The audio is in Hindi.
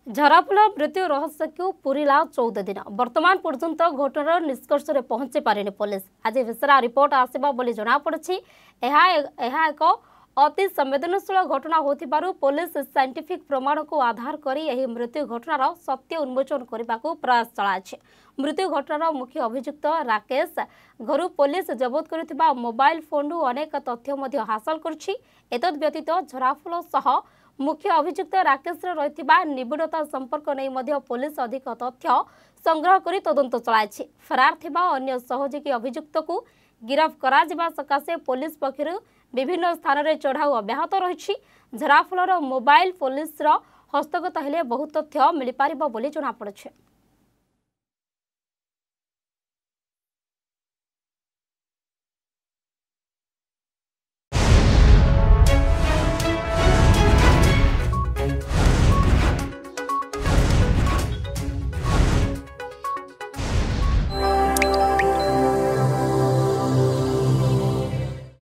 झराफुल मृत्यु रहस्य को पूरीला 14 दिन वर्तमान पर्यंत घटनार निष्कर्ष में पहुंची पारिनी पुलिस। आज विसरा रिपोर्ट आसबा बोली जना पड़छि। एक अति संवेदनशील घटना होथिबारु पुलिस साइंटिफिक प्रमाण को आधार करी एही मृत्यु घटनार सत्य उन्मोचन करने को प्रयास चलाइछि। मृत्यु घटनार मुख्य अभियुक्त राकेश घरु पुलिस जबत करिथिबा मोबाइल फोन अनेक तथ्य मध्य हासिल करछि। एतद व्यतीत झराफुल सह मुख्य अभियुक्त राकेश रहिथिबा निबिड़ता संपर्क नहीं मध्य पुलिस अधिक तथ्य संग्रह करी तदंत चलाइछि। फरार थिबा अन्य सहयोगी अभियुक्त को गिरफ्त करा जिबा सकाशे पुलिस पक्षरु विभिन्न स्थान रे चढ़ाऊ अब्याहत रहिछि। झराफुलर मोबाइल पुलिस हस्तगत हेले बहुत तथ्य मिल पारिबो बोली जଣା पड़छि।